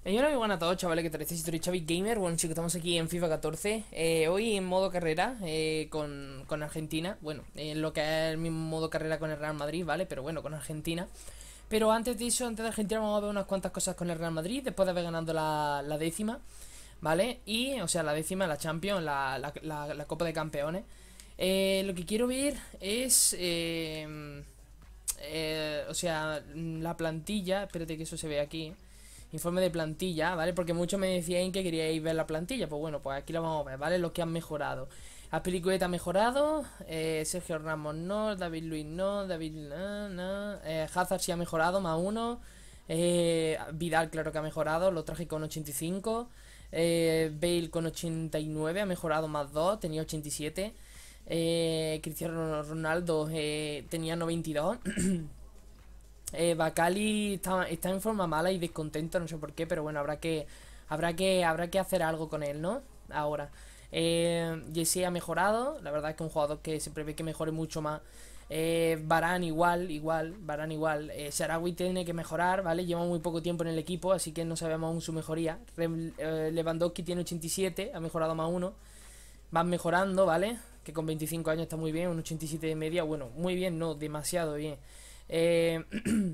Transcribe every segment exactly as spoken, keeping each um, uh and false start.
Eh, hola, muy buenas a todos, chavales, ¿qué tal estáis? Soy Xavi Gamer. Bueno, chicos, estamos aquí en FIFA catorce. Eh, hoy en modo carrera eh, con, con Argentina. Bueno, en lo que es el mismo modo carrera con el Real Madrid, ¿vale? Pero bueno, con Argentina. Pero antes de eso, antes de Argentina, vamos a ver unas cuantas cosas con el Real Madrid. Después de haber ganado la, la décima, ¿vale? Y, o sea, la décima, la Champions, la, la, la- la Copa de Campeones. Eh, lo que quiero ver es. eh, eh, o sea, la plantilla. Espérate que eso se ve aquí. Informe de plantilla, ¿vale? Porque muchos me decían que queríais ver la plantilla. Pues bueno, pues aquí lo vamos a ver, ¿vale? Los que han mejorado. Aspilicueta ha mejorado. eh, Sergio Ramos no. David Luiz no. David. No, no. Eh, Hazard sí ha mejorado, más uno. Eh, Vidal, claro que ha mejorado. Lo traje con ochenta y cinco. Eh, Bale con ochenta y nueve. Ha mejorado más dos. Tenía ochenta y siete. Eh, Cristiano Ronaldo eh, tenía noventa y dos. Eh, Bacali está, está en forma mala y descontento, no sé por qué, pero bueno, habrá que habrá que habrá que hacer algo con él, ¿no? Ahora, eh, Jesse ha mejorado, la verdad es que es un jugador que se prevé que mejore mucho más. Eh, Varane igual, igual, Varane igual. Eh, Sarawi tiene que mejorar, ¿vale? Lleva muy poco tiempo en el equipo, así que no sabemos aún su mejoría. Re- eh, Lewandowski tiene ochenta y siete, ha mejorado más uno. Van mejorando, ¿vale? Que con veinticinco años está muy bien, un ochenta y siete de media, bueno, muy bien, no, demasiado bien. Eh,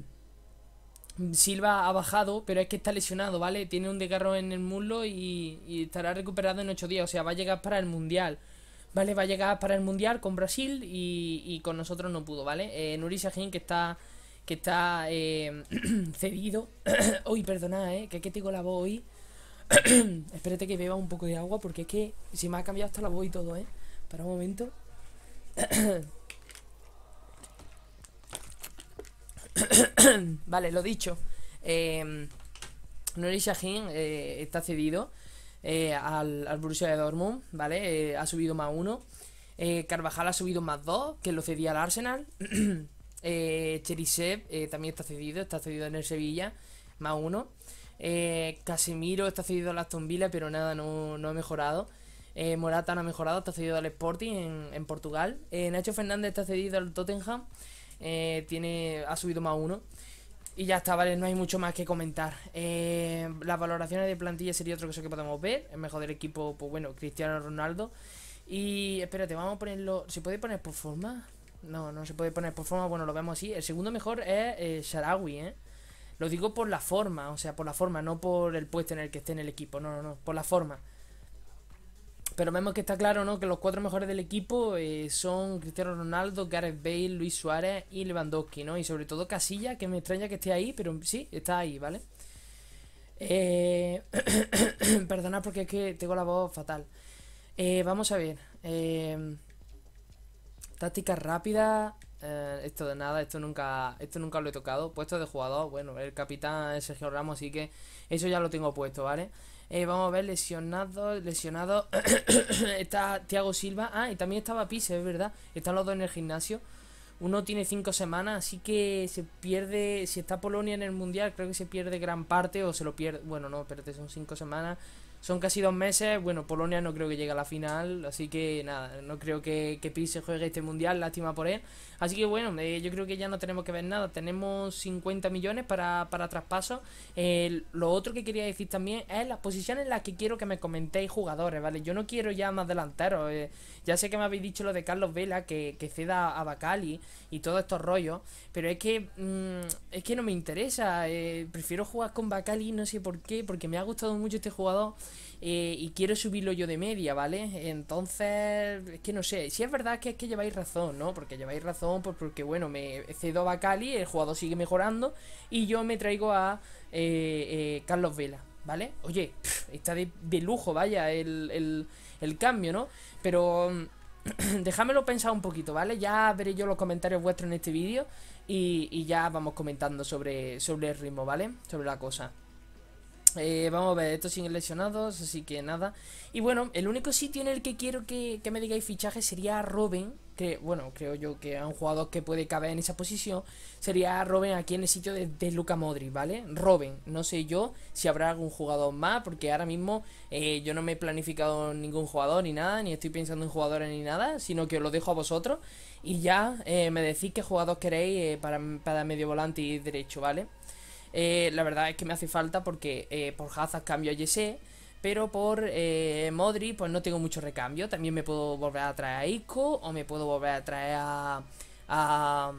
Silva ha bajado, pero es que está lesionado, ¿vale? Tiene un desgarro en el muslo y, y estará recuperado en ocho días. O sea, va a llegar para el Mundial. ¿Vale? Va a llegar para el Mundial con Brasil y, y con nosotros no pudo, ¿vale? Eh, Nuri Sahin, que está que está eh, cedido. Uy, perdona, ¿eh? Que es que tengo la voz hoy. Espérate que beba un poco de agua porque es que se me ha cambiado hasta la voz y todo, ¿eh? Para un momento. Vale, lo dicho. Eh, Nuri Sahin eh, está cedido eh, al, al Borussia de Dortmund, ¿vale? Eh, ha subido más uno. Eh, Carvajal ha subido más dos, que lo cedía al Arsenal. eh, Cherisev eh, también está cedido, está cedido en el Sevilla, más uno. Eh, Casemiro está cedido al Aston Villa, pero nada, no, no ha mejorado. Eh, Morata no ha mejorado, está cedido al Sporting en, en Portugal. Eh, Nacho Fernández está cedido al Tottenham, eh, tiene, ha subido más uno. Y ya está, vale, no hay mucho más que comentar. Eh, las valoraciones de plantilla sería otra cosa que podemos ver. El mejor del equipo, pues bueno, Cristiano Ronaldo. Y espérate, vamos a ponerlo. ¿Se puede poner por forma? No, no se puede poner por forma. Bueno, lo vemos así. El segundo mejor es eh, Sharawi, ¿eh? Lo digo por la forma, o sea, por la forma, no por el puesto en el que esté en el equipo. No, no, no, por la forma. Pero vemos que está claro, ¿no? Que los cuatro mejores del equipo eh, son Cristiano Ronaldo, Gareth Bale, Luis Suárez y Lewandowski, ¿no? Y sobre todo Casilla, que me extraña que esté ahí, pero sí, está ahí, ¿vale? Eh... Perdonad porque es que tengo la voz fatal. Eh, vamos a ver. Eh... Táctica rápida. Eh, esto de nada, esto nunca esto nunca lo he tocado. Puesto de jugador, bueno, el capitán es Sergio Ramos, así que eso ya lo tengo puesto, ¿vale? Eh, vamos a ver, lesionado, lesionado. Está Thiago Silva. Ah, y también estaba Pise, es verdad. Están los dos en el gimnasio. Uno tiene cinco semanas, así que se pierde. Si está Polonia en el mundial, creo que se pierde gran parte o se lo pierde. Bueno, no, espérate, son cinco semanas. Son casi dos meses. Bueno, Polonia no creo que llegue a la final. Así que nada, no creo que, que Pise juegue este mundial. Lástima por él. Así que bueno, eh, yo creo que ya no tenemos que ver nada. Tenemos cincuenta millones para, para traspasos. Eh, lo otro que quería decir también es las posiciones en las que quiero que me comentéis jugadores, ¿vale? Yo no quiero ya más delanteros. Eh, ya sé que me habéis dicho lo de Carlos Vela, que, que ceda a Bacali y todos estos rollos. Pero es que mmm, es que no me interesa. Eh, prefiero jugar con Bacali, no sé por qué, porque me ha gustado mucho este jugador. Eh, y quiero subirlo yo de media, ¿vale? Entonces, es que no sé. Si es verdad que es que lleváis razón, ¿no? Porque lleváis razón, pues porque bueno, me cedo a Bacali, el jugador sigue mejorando y yo me traigo a eh, eh, Carlos Vela, ¿vale? Oye, pff, está de, de lujo, vaya, el, el, el cambio, ¿no? Pero déjamelo pensar un poquito, ¿vale? Ya veré yo los comentarios vuestros en este vídeo y, y ya vamos comentando sobre, sobre el ritmo, ¿vale? Sobre la cosa. Eh, vamos a ver, estos siguen lesionados, así que nada. Y bueno, el único sitio en el que quiero que, que me digáis fichaje sería Robben. Que bueno, creo yo que a un jugador que puede caber en esa posición sería Robben aquí en el sitio de, de Luka Modric, ¿vale? Robben, no sé yo si habrá algún jugador más, porque ahora mismo eh, yo no me he planificado ningún jugador ni nada, ni estoy pensando en jugadores ni nada, sino que os lo dejo a vosotros y ya eh, me decís qué jugador queréis eh, para, para medio volante y derecho, ¿vale? Eh, la verdad es que me hace falta porque eh, por Hazard cambio a Jesse, pero por eh, Modric pues no tengo mucho recambio. También me puedo volver a traer a Isco o me puedo volver a traer a... a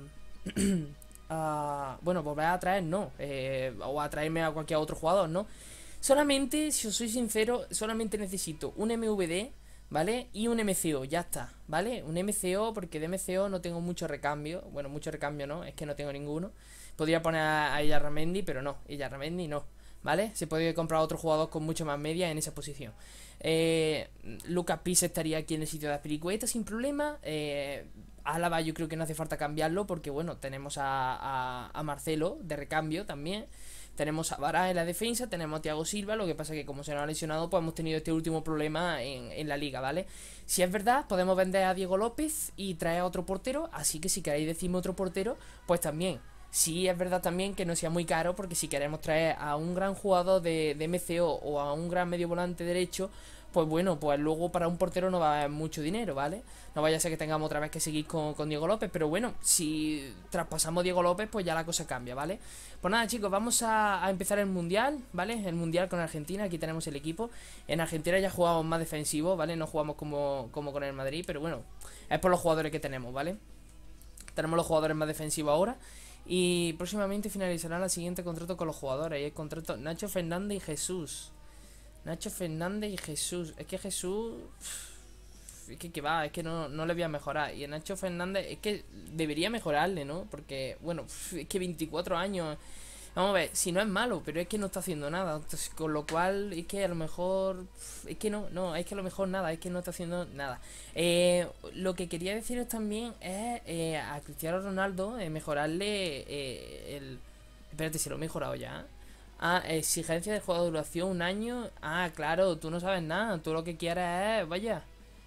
a, bueno, volver a traer no, eh, o a traerme a cualquier otro jugador, ¿no? Solamente, si os soy sincero, solamente necesito un M V D, ¿vale? Y un M C O, ya está, ¿vale? Un M C O, porque de M C O no tengo mucho recambio. Bueno, mucho recambio no, es que no tengo ninguno. Podría poner a Illarramendi, pero no, Illarramendi no, ¿vale? Se puede comprar otro jugador con mucho más media en esa posición. eh, Lucas Pisa estaría aquí en el sitio de Aspiricueta sin problema. eh, Álava yo creo que no hace falta cambiarlo porque bueno, tenemos a, a, a Marcelo de recambio también. Tenemos a Varane en la defensa, tenemos a Thiago Silva. Lo que pasa es que como se nos ha lesionado, pues hemos tenido este último problema en, en la liga, ¿vale? Si es verdad, podemos vender a Diego López y traer a otro portero. Así que si queréis decirme otro portero, pues también. Sí, es verdad también que no sea muy caro, porque si queremos traer a un gran jugador de, de M C O o a un gran medio volante derecho, pues bueno, pues luego para un portero no va a haber mucho dinero, ¿vale? No vaya a ser que tengamos otra vez que seguir con, con Diego López, pero bueno, si traspasamos Diego López, pues ya la cosa cambia, ¿vale? Pues nada, chicos, vamos a, a empezar el Mundial, ¿vale? El Mundial con Argentina, aquí tenemos el equipo. En Argentina ya jugamos más defensivo, ¿vale? No jugamos como, como con el Madrid, pero bueno, es por los jugadores que tenemos, ¿vale? Tenemos los jugadores más defensivos ahora. Y próximamente finalizará el siguiente contrato con los jugadores. Y el contrato Nacho Fernández y Jesús. Nacho Fernández y Jesús. Es que Jesús... Es que, que va, es que no, no le voy a mejorar. Y a Nacho Fernández es que debería mejorarle, ¿no? Porque, bueno, es que veinticuatro años... Vamos a ver, si no es malo, pero es que no está haciendo nada. Entonces, con lo cual, es que a lo mejor... Es que no, no, es que a lo mejor nada, es que no está haciendo nada. Eh, lo que quería deciros también es eh, a Cristiano Ronaldo eh, mejorarle eh, el... Espérate, se lo he mejorado ya. Ah, exigencia de juego de duración, un año. Ah, claro, tú no sabes nada. Tú lo que quieres es... Vaya.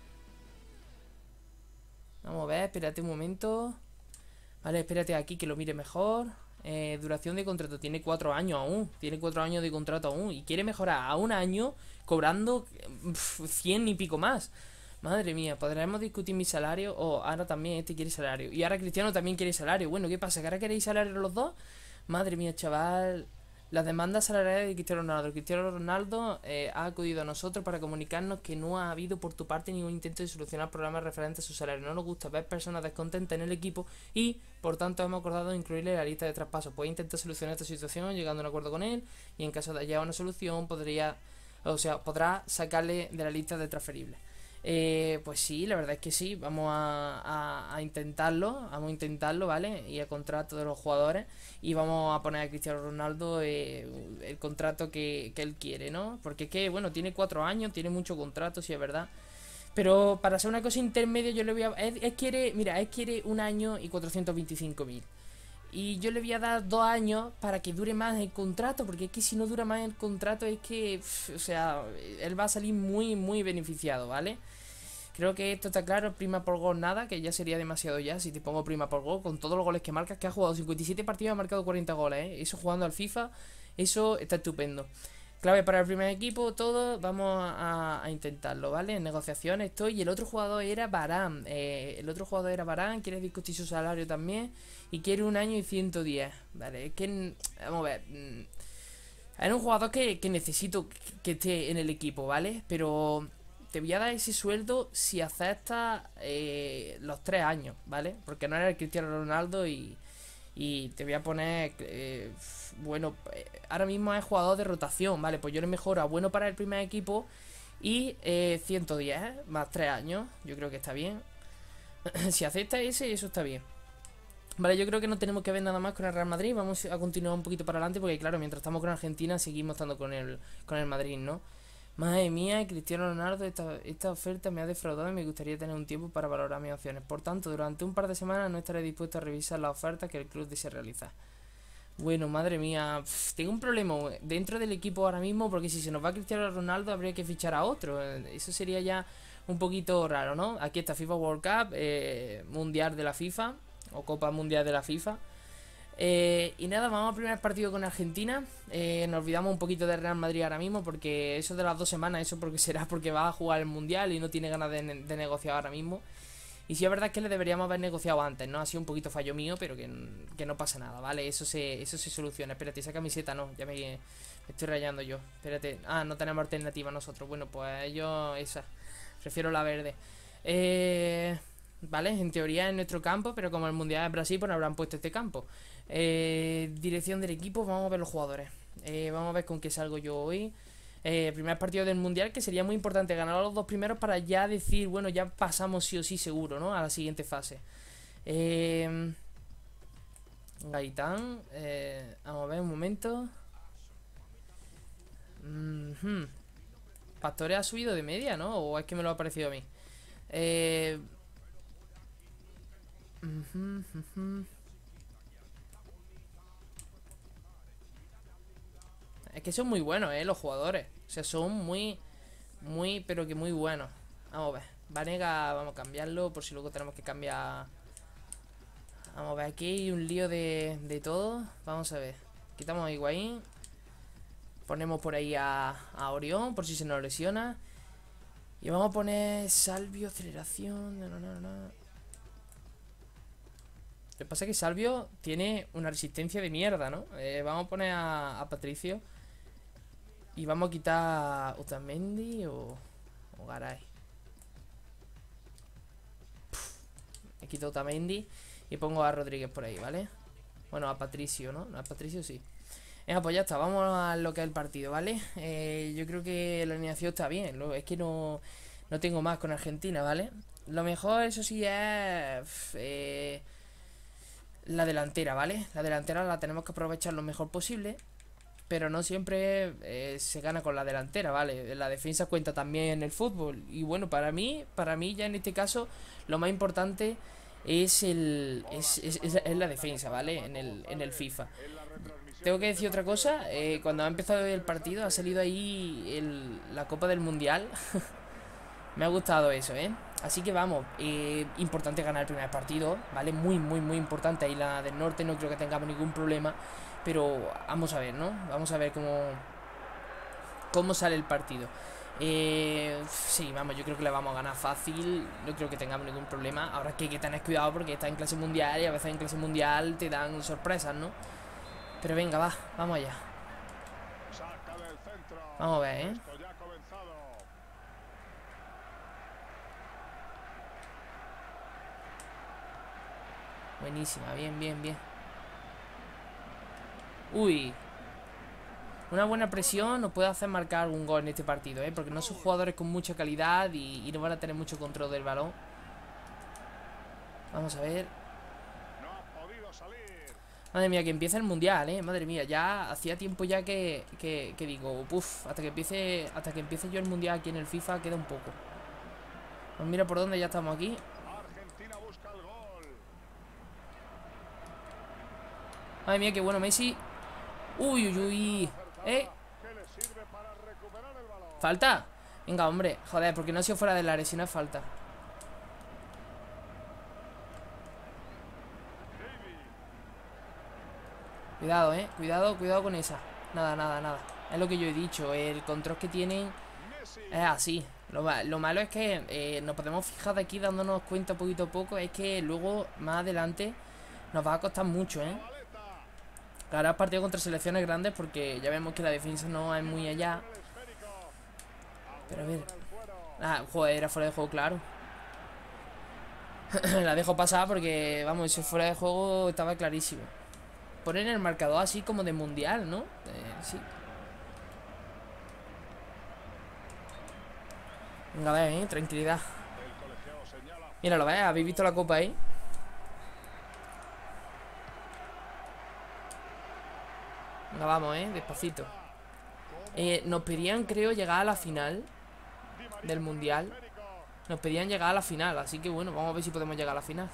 Vamos a ver, espérate un momento. Vale, espérate aquí que lo mire mejor. Eh, duración de contrato, tiene cuatro años aún. Tiene cuatro años de contrato aún. Y quiere mejorar a un año cobrando pf, cien y pico más. Madre mía, ¿podremos discutir mi salario? O oh, ahora también este quiere salario. Y ahora Cristiano también quiere salario. Bueno, ¿qué pasa? ¿Que ahora queréis salario los dos? Madre mía, chaval. Las demandas salariales de Cristiano Ronaldo. Cristiano Ronaldo eh, ha acudido a nosotros para comunicarnos que no ha habido por tu parte ningún intento de solucionar problemas referentes a su salario. No nos gusta ver personas descontentas en el equipo y, por tanto, hemos acordado incluirle en la lista de traspasos. Puede intentar solucionar esta situación llegando a un acuerdo con él y en caso de hallar una solución podría, o sea, podrá sacarle de la lista de transferibles. Eh, pues sí, la verdad es que sí, vamos a, a, a intentarlo, vamos a intentarlo, ¿vale? Y a contrato de los jugadores y vamos a poner a Cristiano Ronaldo eh, el contrato que, que él quiere, ¿no? Porque es que, bueno, tiene cuatro años, tiene mucho contrato, sí es verdad. Pero para hacer una cosa intermedia yo le voy a... Él, él quiere, mira, él quiere un año y cuatrocientos veinticinco mil. Y yo le voy a dar dos años para que dure más el contrato, porque es que si no dura más el contrato es que, pff, o sea, él va a salir muy, muy beneficiado, ¿vale? Creo que esto está claro, prima por gol nada, que ya sería demasiado ya si te pongo prima por gol, con todos los goles que marcas, que ha jugado cincuenta y siete partidos y ha marcado cuarenta goles, ¿eh? Eso jugando al FIFA, eso está estupendo. Clave para el primer equipo, todo, vamos a, a intentarlo, ¿vale? En negociaciones estoy, y el otro jugador era Varane, eh, el otro jugador era Varane, quiere discutir su salario también, y quiere un año y ciento diez, ¿vale? Es que, vamos a ver... Es un jugador que, que necesito que esté en el equipo, ¿vale? Pero... te voy a dar ese sueldo si aceptas eh, los tres años, ¿vale? Porque no eres el Cristiano Ronaldo y, y te voy a poner, eh, bueno, ahora mismo es jugador de rotación, ¿vale? Pues yo le mejoro a bueno para el primer equipo y eh, ciento diez más tres años, yo creo que está bien. Si aceptas ese, eso está bien. Vale, yo creo que no tenemos que ver nada más con el Real Madrid. Vamos a continuar un poquito para adelante porque claro, mientras estamos con Argentina seguimos estando con el, con el Madrid, ¿no? Madre mía, Cristiano Ronaldo, esta, esta oferta me ha defraudado y me gustaría tener un tiempo para valorar mis opciones. Por tanto, durante un par de semanas no estaré dispuesto a revisar las ofertas que el club desea realizar. Bueno, madre mía, pff, tengo un problema dentro del equipo ahora mismo porque si se nos va Cristiano Ronaldo habría que fichar a otro. Eso sería ya un poquito raro, ¿no? Aquí está FIFA World Cup, eh, Mundial de la FIFA o Copa Mundial de la FIFA. Eh, y nada, vamos al primer partido con Argentina. eh, Nos olvidamos un poquito de Real Madrid ahora mismo porque eso de las dos semanas, eso porque será porque va a jugar el Mundial y no tiene ganas de, de negociar ahora mismo. Y sí es verdad que le deberíamos haber negociado antes, ¿no? Ha sido un poquito fallo mío, pero que, que no pasa nada, ¿vale? Eso se, eso se soluciona. Espérate, esa camiseta no, ya me, me estoy rayando yo. Espérate, ah, no tenemos alternativa nosotros. Bueno, pues yo esa, prefiero la verde. Eh... Vale, en teoría es nuestro campo, pero como el Mundial es Brasil, pues no habrán puesto este campo. eh, Dirección del equipo, vamos a ver los jugadores. eh, Vamos a ver con qué salgo yo hoy. eh, Primer partido del Mundial, que sería muy importante ganar a los dos primeros para ya decir, bueno, ya pasamos sí o sí seguro, ¿no? A la siguiente fase. eh, Gaitán, eh, vamos a ver un momento. mm-hmm. Pastore ha subido de media, ¿no? ¿O es que me lo ha parecido a mí? Eh... Uh-huh, uh-huh. Es que son muy buenos, eh, los jugadores. O sea, son muy, muy, pero que muy buenos. Vamos a ver. Vanega, vamos a cambiarlo por si luego tenemos que cambiar. Vamos a ver, aquí hay un lío de, de todo. Vamos a ver. Quitamos a Higuaín. Ponemos por ahí a, a Orión, por si se nos lesiona. Y vamos a poner Salvio, aceleración. No, no, no, no. Lo que pasa es que Salvio tiene una resistencia de mierda, ¿no? Eh, vamos a poner a, a Patricio. Y vamos a quitar Otamendi o, o Garay. Puf, he quitado Otamendi y pongo a Rodríguez por ahí, ¿vale? Bueno, a Patricio, ¿no? No, a Patricio sí. Venga, pues ya está, vamos a lo que es el partido, ¿vale? Eh, yo creo que la alineación está bien. Lo, es que no, no tengo más con Argentina, ¿vale? Lo mejor, eso sí, es... Eh, la delantera, ¿vale? La delantera la tenemos que aprovechar lo mejor posible, pero no siempre eh, se gana con la delantera, ¿vale? La defensa cuenta también en el fútbol. Y bueno, para mí, para mí ya en este caso, lo más importante es el es, es, es, es la defensa, ¿vale? En el, en el FIFA. Tengo que decir otra cosa, eh, cuando ha empezado el partido ha salido ahí el, la Copa del Mundial. Me ha gustado eso, ¿eh? Así que vamos, eh, importante ganar el primer partido, ¿vale? Muy, muy, muy importante. Ahí la del norte no creo que tengamos ningún problema. Pero vamos a ver, ¿no? Vamos a ver cómo, cómo sale el partido. Eh, sí, vamos, yo creo que le vamos a ganar fácil. No creo que tengamos ningún problema. Ahora que hay que tener cuidado porque está en clase mundial y a veces en clase mundial te dan sorpresas, ¿no? Pero venga, va, vamos allá. Vamos a ver, ¿eh? Buenísima, bien, bien, bien. Uy. Una buena presión nos puede hacer marcar algún gol en este partido, ¿eh? Porque no son jugadores con mucha calidad y, y no van a tener mucho control del balón. Vamos a ver. Madre mía, que empieza el mundial, ¿eh? Madre mía, ya hacía tiempo ya que, que, que digo, uff, hasta que empiece hasta que empiece yo el mundial aquí en el FIFA queda un poco. Pues mira por dónde ya estamos aquí. Madre mía, qué bueno Messi. Uy, uy, uy. ¿Eh? ¿Falta? Venga, hombre. Joder, porque no ha sido fuera del área, si no es falta. Cuidado, eh. Cuidado, cuidado con esa. Nada, nada, nada. Es lo que yo he dicho. El control que tienen es así. Lo, lo malo es que eh, nos podemos fijar de aquí dándonos cuenta poquito a poco. Es que luego, más adelante, nos va a costar mucho, eh. Ganar partido contra selecciones grandes porque ya vemos que la defensa no es muy allá. Pero a ver. Ah, joder, era fuera de juego, claro. La dejo pasar porque, vamos, ese fuera de juego estaba clarísimo. Poner el marcador así como de mundial, ¿no? Eh, sí. Venga, a ver, eh, tranquilidad. Mira, lo ves, ¿habéis visto la copa ahí? Venga, vamos, eh, despacito. eh, Nos pedían, creo, llegar a la final del mundial. Nos pedían llegar a la final, así que bueno, vamos a ver si podemos llegar a la final.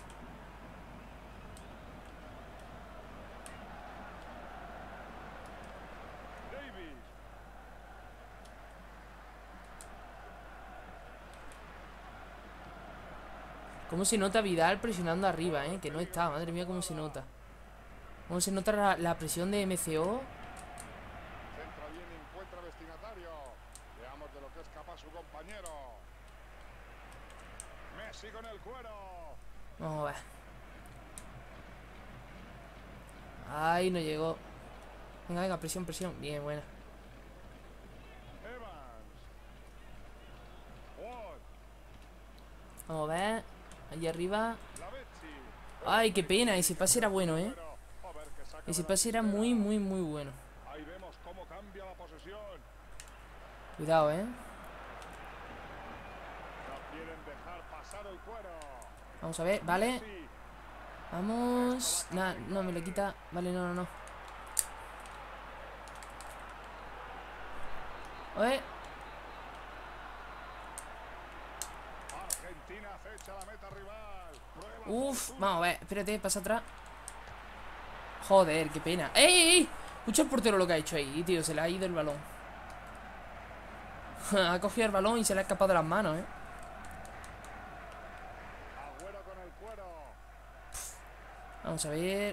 ¿Cómo se nota Vidal presionando arriba, eh? Que no está, madre mía, cómo se nota. ¿Cómo se nota la, la presión de M C O? Vamos a ver. Ay, no llegó. Venga, venga, presión, presión. Bien, buena. Vamos a ver. Allí arriba. Ay, qué pena. Ese pase era bueno, ¿eh? Ese pase era muy, muy, muy bueno. Cuidado, ¿eh? Vamos a ver, vale. Vamos. Nah, no, me lo quita. Vale, no, no, no. Oye. Uf, vamos a ver, espérate, pasa atrás. Joder, qué pena. ¡Ey, ey, ey! Escucha el portero lo que ha hecho ahí, tío. Se le ha ido el balón. Ha cogido el balón y se le ha escapado de las manos, eh. Vamos a ver.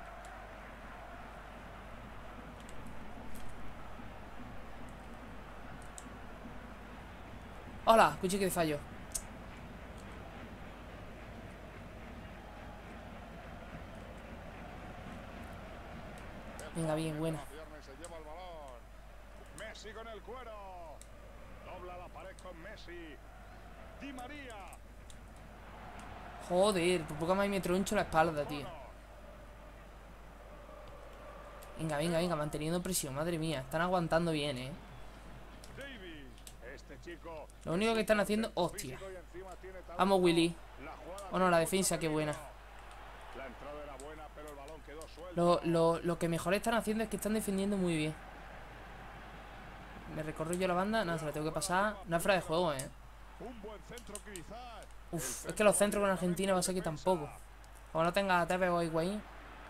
Hola, escuché que fallo. Venga, bien, buena. Messi con el cuero. Dobla la pared con Messi. Di María. Joder, por poco más me troncho la espalda, tío. Venga, venga, venga, manteniendo presión, madre mía. Están aguantando bien, eh. Lo único que están haciendo... Hostia. Vamos, Willy. Bueno, la defensa, qué buena. Lo, lo, lo que mejor están haciendo es que están defendiendo muy bien. Me recorro yo la banda. Nada, se la tengo que pasar. No es fuera de juego, eh. Uf, es que los centros con Argentina va a ser que tampoco. Como no tenga Tevez o Higuaín.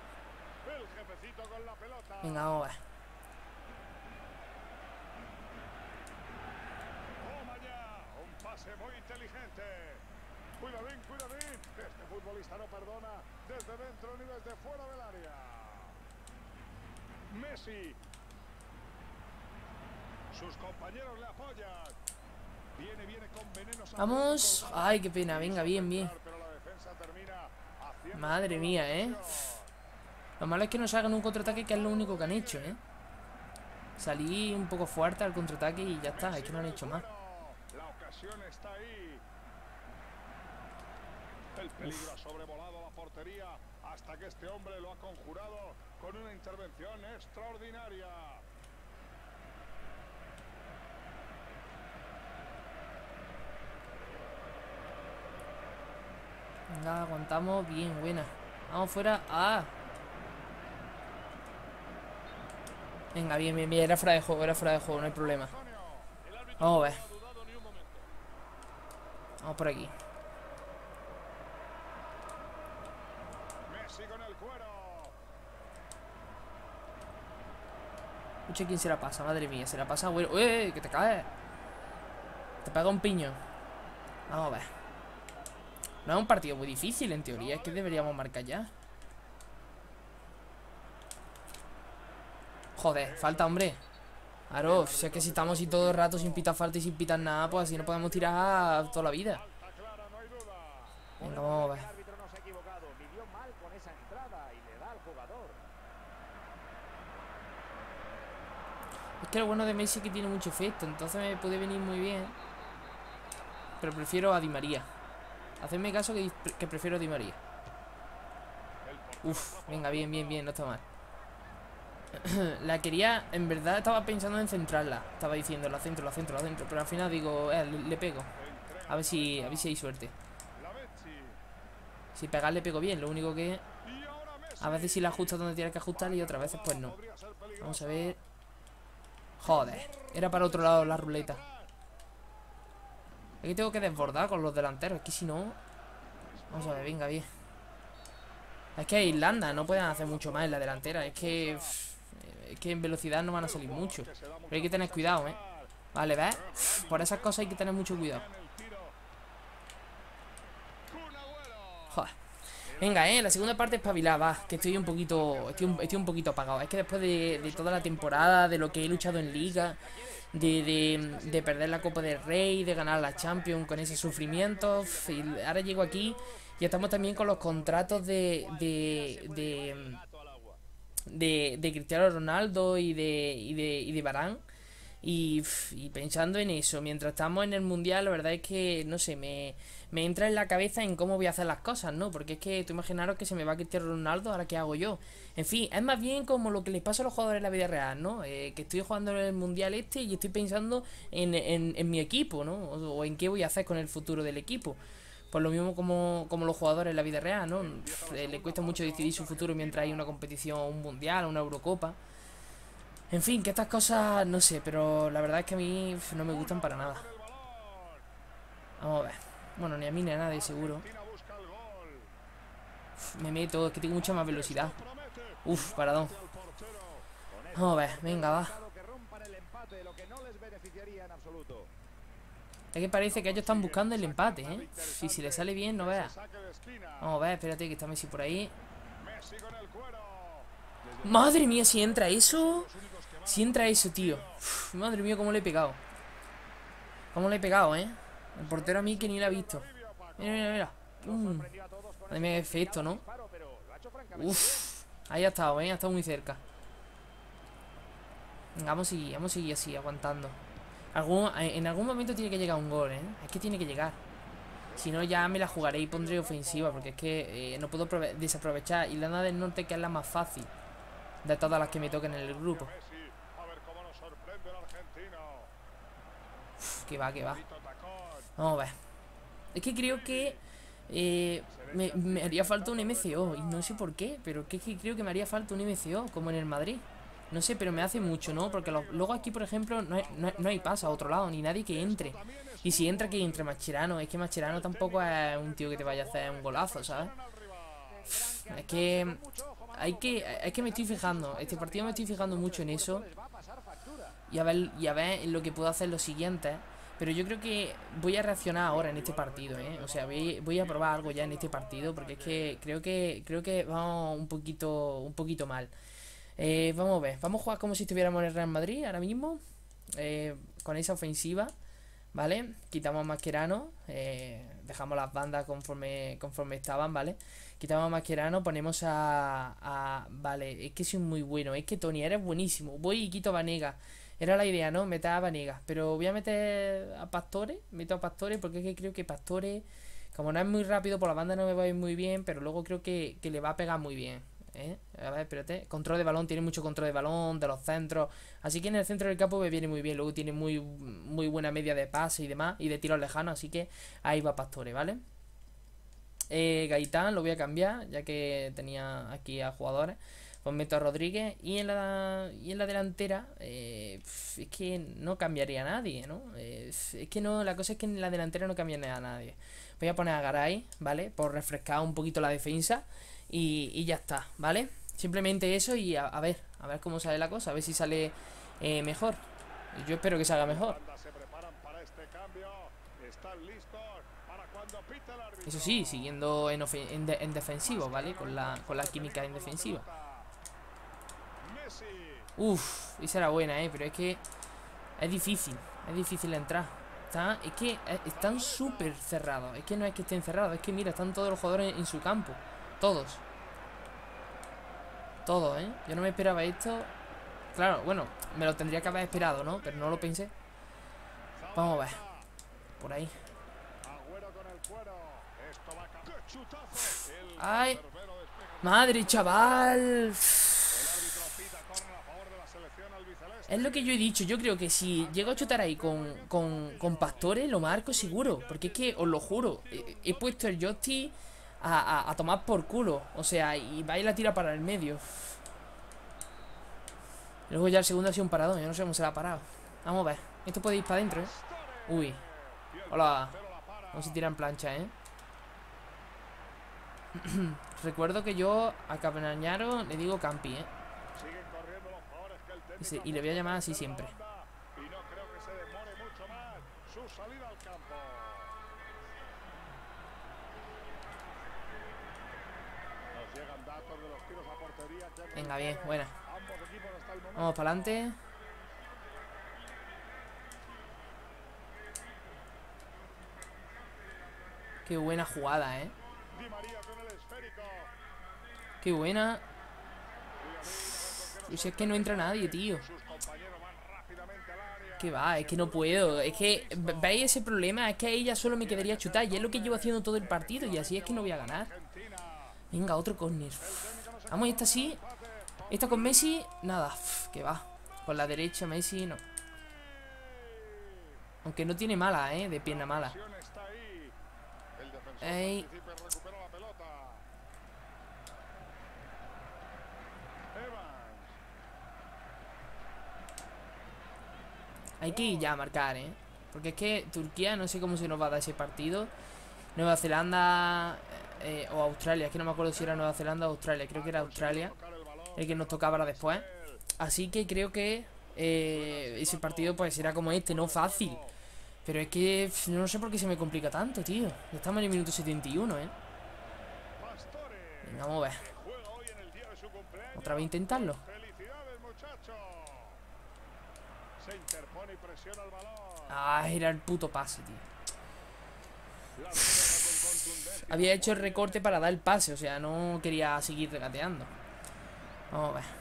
Venga, vamos a ver. Muy inteligente. Cuidadín, cuidadín. Este futbolista no perdona desde dentro ni desde fuera del área. Messi. Sus compañeros le apoyan. Viene, viene con veneno. Vamos. Ay, qué pena. Venga, bien, bien. Madre mía, eh. Lo malo es que nos hagan un contraataque, que es lo único que han hecho, eh. Salí un poco fuerte al contraataque y ya está. Es que no han hecho más. Está ahí. El peligro ha sobrevolado la portería hasta que este hombre lo ha conjurado con una intervención extraordinaria. Venga, aguantamos. Bien, buena. Vamos fuera. ¡Ah! Venga, bien, bien, bien. Era fuera de juego, era fuera de juego, no hay problema. Vamos a ver. Vamos por aquí. Messi con el cuero. Escucha quién se la pasa, madre mía. Se la pasa, güey. ¡Uy! ¡Que te caes! Te pega un piño. Vamos a ver. No es un partido muy difícil, en teoría. Es que deberíamos marcar ya. Joder, falta, hombre. Claro, si es que si estamos así todo el rato sin pitar falta y sin pitar nada, pues así no podemos tirar toda la vida. Venga, vamos a ver. Es que lo bueno de Messi es que tiene mucho efecto, entonces me puede venir muy bien. Pero prefiero a Di María. Hacedme caso que, que prefiero a Di María. Uf, venga, bien, bien, bien, no está mal. La quería, en verdad estaba pensando en centrarla. Estaba diciendo, la centro, la centro, la centro. Pero al final digo, eh, le, le pego. A ver si, a ver si hay suerte. Si pegar le pego bien, lo único que... A veces si la ajusta donde tiene que ajustar y otras veces pues no. Vamos a ver. Joder, era para otro lado la ruleta. Aquí tengo que desbordar con los delanteros, es que si no... Vamos a ver, venga, bien. Es que Irlanda no pueden hacer mucho más en la delantera. Es que... Es que en velocidad no van a salir mucho. Pero hay que tener cuidado, ¿eh? Vale, ¿ves? Por esas cosas hay que tener mucho cuidado. Joder. Venga, eh, la segunda parte es espabilada, va, que estoy un poquito, estoy un, estoy un poquito apagado. Es que después de, de toda la temporada, de lo que he luchado en Liga, de, de, de perder la Copa del Rey, de ganar la Champions con ese sufrimiento, y ahora llego aquí y estamos también con los contratos de, de, de, de, de Cristiano Ronaldo y de, y de, y de Varane. Y, y pensando en eso, mientras estamos en el mundial, la verdad es que, no sé, me, me entra en la cabeza en cómo voy a hacer las cosas, ¿no? Porque es que tú imaginaros que se me va Cristiano Ronaldo, ¿ahora qué hago yo? En fin, es más bien como lo que les pasa a los jugadores en la vida real, ¿no? Eh, que estoy jugando en el mundial este y estoy pensando en, en, en mi equipo, ¿no? O, o en qué voy a hacer con el futuro del equipo. Pues lo mismo como, como los jugadores en la vida real, ¿no? Eh, le cuesta mucho decidir su futuro mientras hay una competición, un mundial, una Eurocopa. En fin, que estas cosas, no sé, pero la verdad es que a mí no me gustan para nada. Vamos a ver. Bueno, ni a mí ni a nadie, seguro. Uf, me meto, es que tengo mucha más velocidad. Uf, paradón. Vamos a ver, venga, va. Es que parece que ellos están buscando el empate, ¿eh? Y si le sale bien, no veas. Vamos a ver, espérate que está Messi por ahí. Madre mía, si entra eso. Si entra eso, tío. Uf, madre mía, cómo le he pegado. Cómo le he pegado, ¿eh? El portero a mí que ni lo ha visto. Mira, mira, mira. Um. Madre mía, qué efecto, ¿no? Uf. Ahí ha estado, ¿eh? Ha estado muy cerca. Venga, vamos a seguir, vamos a seguir así, aguantando. Algún, en algún momento tiene que llegar un gol, ¿eh? Es que tiene que llegar. Si no, ya me la jugaré y pondré ofensiva. Porque es que eh, no puedo desaprovechar Irlanda del Norte, que es la más fácil de todas las que me toquen en el grupo. Uf, que va, que va. Vamos a ver. Es que creo que eh, me, me haría falta un M C O. Y no sé por qué, pero que, es que creo que me haría falta un M C O, como en el Madrid. No sé, pero me hace mucho, ¿no? Porque lo, luego aquí, por ejemplo, no hay, no, no hay pasa a otro lado, ni nadie que entre. Y si entra, que entre Mascherano. Es que Mascherano tampoco es un tío que te vaya a hacer un golazo, ¿sabes? Es que hay que, es que me estoy fijando. Este partido me estoy fijando mucho en eso. Y a ver, y a ver lo que puedo hacer en los siguientes. Pero yo creo que voy a reaccionar ahora en este partido, ¿eh? O sea, voy, voy a probar algo ya en este partido. Porque es que creo que creo que vamos un poquito, un poquito mal. Eh, vamos a ver, vamos a jugar como si estuviéramos en el Real Madrid ahora mismo. Eh, con esa ofensiva, ¿vale? Quitamos a Mascherano. Eh, dejamos las bandas conforme, conforme estaban, ¿vale? Quitamos a Mascherano, ponemos a, a... Vale, es que soy muy bueno. Es que Tony, eres buenísimo. Voy y quito a Vanega. Era la idea, ¿no? Meter a Vanega. Pero voy a meter a Pastore. Meto a Pastore porque es que creo que Pastore, como no es muy rápido, por la banda no me va a ir muy bien. Pero luego creo que, que le va a pegar muy bien. ¿Eh? A ver, espérate. Control de balón, tiene mucho control de balón, de los centros. Así que en el centro del campo me viene muy bien. Luego tiene muy, muy buena media de pase y demás. Y de tiros lejanos. Así que ahí va Pastore, ¿vale? Eh, Gaitán lo voy a cambiar, ya que tenía aquí a jugadores. Pues meto a Rodríguez. Y en la, y en la delantera, eh, es que no cambiaría a nadie, ¿no? Eh, es que no, la cosa es que en la delantera no cambiaría a nadie. Voy a poner a Garay, ¿vale? Por refrescar un poquito la defensa. Y, y ya está, ¿vale? Simplemente eso y a, a ver, a ver cómo sale la cosa, a ver si sale eh, mejor. Yo espero que salga mejor. Eso sí, siguiendo en, en, de en defensivo, ¿vale? Con la, con la química en defensiva. Uf, esa era buena, ¿eh? Pero es que es difícil, es difícil entrar. Está, es que están súper cerrados. Es que no es que estén cerrados, es que mira, están todos los jugadores en, en su campo. Todos. Todos, ¿eh? Yo no me esperaba esto. Claro, bueno, me lo tendría que haber esperado, ¿no? Pero no lo pensé. Vamos a ver. Por ahí. ¡Ay! ¡Madre, chaval! Es lo que yo he dicho. Yo creo que si llego a chutar ahí con, con, con Pastore, lo marco seguro. Porque es que, os lo juro, he, he puesto el joystick a, a, a tomar por culo. O sea, y va y la tira para el medio. Luego ya el segundo ha sido un paradón. Yo no sé cómo se la ha parado. Vamos a ver. Esto puede ir para adentro, ¿eh? Uy. Hola. Vamos a tirar en plancha, ¿eh? Recuerdo que yo a Capenañaro le digo Campi, ¿eh? Y, se, y le voy a llamar así siempre. Venga, bien, buena. Vamos para adelante. Qué buena jugada, eh. Qué buena. Uy, si es que no entra nadie, tío. Que va, es que no puedo. Es que, ¿veis ese problema? Es que a ella solo me quedaría chutar. Y es lo que llevo haciendo todo el partido. Y así es que no voy a ganar. Venga, otro córner. Vamos, esta sí. Esta con Messi, nada, que va. Con la derecha Messi, no. Aunque no tiene mala, eh, de pierna mala. Ey. Hay que ir ya a marcar, eh. Porque es que Turquía, no sé cómo se nos va a dar ese partido. Nueva Zelanda eh, o Australia, es que no me acuerdo si era Nueva Zelanda o Australia. Creo que era Australia el que nos tocaba ahora después. Así que creo que eh, ese partido pues será como este, no fácil. Pero es que no sé por qué se me complica tanto, tío. Ya estamos en el minuto setenta y uno, eh. Venga, vamos a ver. Otra vez intentarlo. Ah, era el puto pase, tío. Había hecho el recorte para dar el pase, o sea, no quería seguir regateando. Vamos a ver.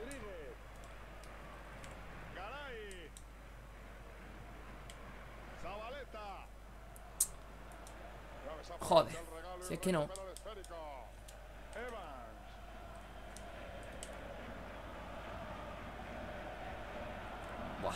Joder, si es que no. Buah.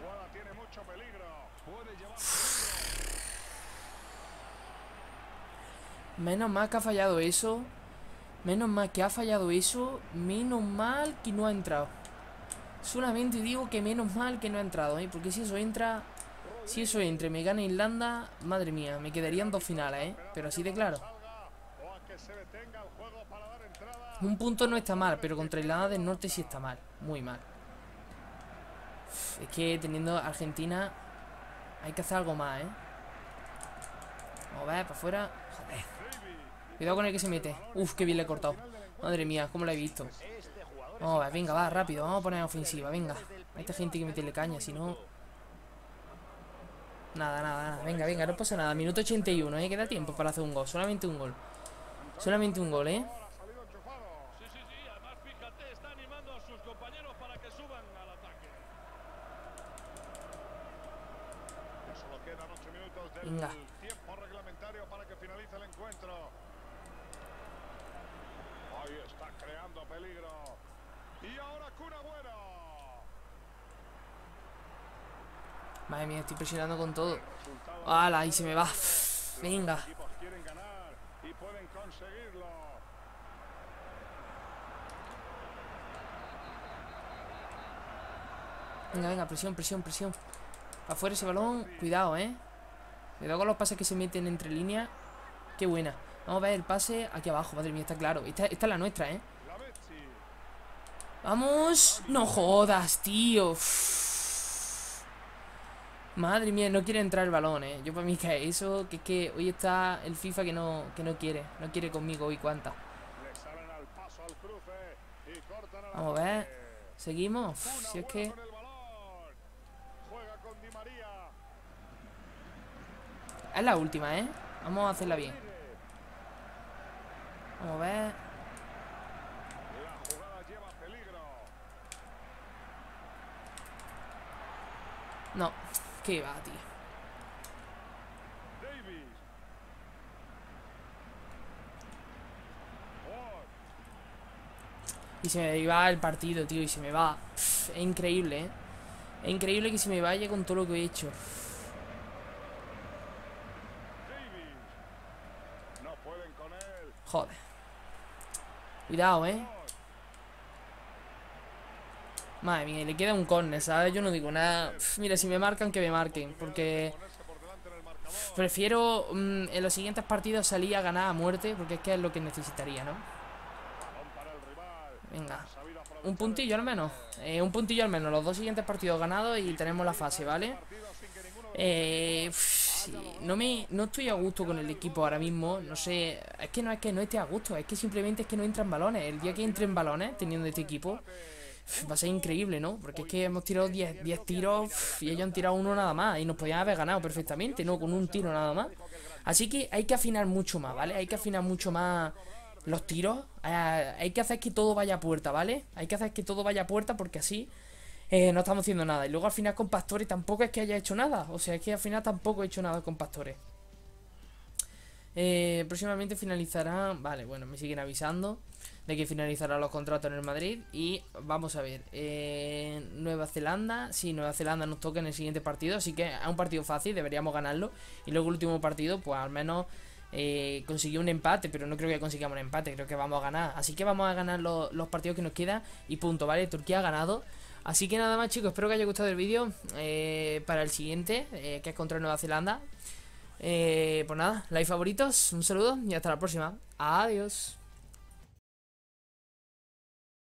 Menos mal que ha fallado eso. Menos mal que ha fallado eso. Menos mal que no ha entrado. Solamente digo que menos mal que no ha entrado, ¿eh? Porque si eso entra... Si eso entra y me gana Irlanda, madre mía, me quedarían dos finales, ¿eh? Pero así de claro. Un punto no está mal, pero contra Irlanda del Norte sí está mal. Muy mal. Es que teniendo Argentina hay que hacer algo más, ¿eh? Vamos a ver, para afuera. Joder. Cuidado con el que se mete. Uf, qué bien le he cortado. Madre mía, cómo lo he visto. Vamos a ver, venga, va, rápido. Vamos a poner ofensiva, venga. A esta gente hay que meterle caña, si no... Nada, nada, nada. Venga, venga, no pasa nada. Minuto ochenta y uno, ¿eh? Queda tiempo para hacer un gol. Solamente un gol. Solamente un gol, ¿eh? Venga. Tiempo reglamentario para que finalice el encuentro. Ahí está creando peligro. Y ahora Kun Agüero. Madre mía, estoy presionando con todo. ¡Hala! Ahí se me va. Venga. Los equipos quieren ganar y pueden conseguirlo. Venga, venga, presión, presión, presión. Afuera ese balón. Cuidado, ¿eh? Cuidado con los pases que se meten entre líneas. Qué buena. Vamos a ver el pase aquí abajo. Madre mía, está claro. Esta, esta es la nuestra, ¿eh? ¡Vamos! ¡No jodas, tío! Madre mía, no quiere entrar el balón, ¿eh? Yo para mí que eso, que es que hoy está el FIFA que no, que no quiere. No quiere conmigo hoy, cuánta. Vamos a ver. Seguimos. Si es que... Es la última, ¿eh? Vamos a hacerla bien. Vamos a ver. No, qué va, tío. Y se me va el partido, tío. Y se me va. Pff, es increíble, ¿eh? Es increíble que se me vaya con todo lo que he hecho. Joder. Cuidado, ¿eh? Madre mía, le queda un córner, ¿sabes? Yo no digo nada. Pff, mira, si me marcan, que me marquen. Porque pff, prefiero mmm, en los siguientes partidos salir a ganar a muerte. Porque es que es lo que necesitaría, ¿no? Venga. Un puntillo al menos. Eh, un puntillo al menos. Los dos siguientes partidos ganados y tenemos la fase, ¿vale? Eh, pff, sí, no me no estoy a gusto con el equipo ahora mismo. No sé, es que no es que no esté a gusto, es que simplemente es que no entran balones. El día que entren balones teniendo este equipo va a ser increíble, ¿no? Porque es que hemos tirado diez tiros y ellos han tirado uno nada más. Y nos podían haber ganado perfectamente, ¿no? Con un tiro nada más. Así que hay que afinar mucho más, ¿vale? Hay que afinar mucho más los tiros. Eh, hay que hacer que todo vaya a puerta, ¿vale? Hay que hacer que todo vaya a puerta porque así eh, no estamos haciendo nada. Y luego al final con Pastore tampoco es que haya hecho nada. O sea, es que al final tampoco he hecho nada con Pastore. Eh, próximamente finalizará. Vale, bueno, me siguen avisando de que finalizarán los contratos en el Madrid. Y vamos a ver, eh, Nueva Zelanda. Sí, Nueva Zelanda nos toca en el siguiente partido, así que es un partido fácil, deberíamos ganarlo. Y luego el último partido, pues al menos eh, consiguió un empate, pero no creo que consigamos un empate, creo que vamos a ganar. Así que vamos a ganar los, los partidos que nos quedan y punto, ¿vale? Turquía ha ganado. Así que nada más, chicos, espero que haya gustado el vídeo. eh, Para el siguiente, eh, que es contra Nueva Zelanda. eh, Pues nada, like, favoritos, un saludo y hasta la próxima. Adiós.